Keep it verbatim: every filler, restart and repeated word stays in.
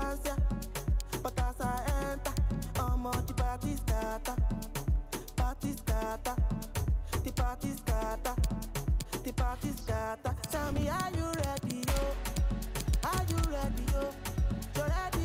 Francia, but as I enter, I'm on the party scatter, party scatter, the party scatter, the party scatter. Tell me, are you ready, yo? Are you ready, yo? You ready?